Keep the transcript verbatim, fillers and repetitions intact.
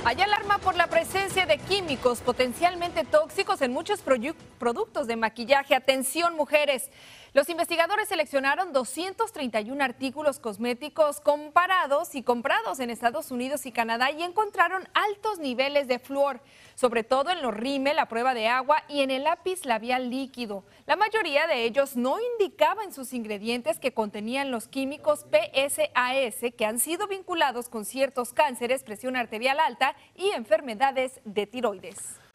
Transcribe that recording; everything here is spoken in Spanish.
Hay alarma por la presencia de químicos potencialmente tóxicos en muchos productos de maquillaje. Atención, mujeres. Los investigadores seleccionaron doscientos treinta y uno artículos cosméticos comparados y comprados en Estados Unidos y Canadá y encontraron altos niveles de flúor, sobre todo en los rímel, la prueba de agua y en el lápiz labial líquido. La mayoría de ellos no indicaba en sus ingredientes que contenían los químicos P S A S, que han sido vinculados con ciertos cánceres, presión arterial alta y enfermedades de tiroides.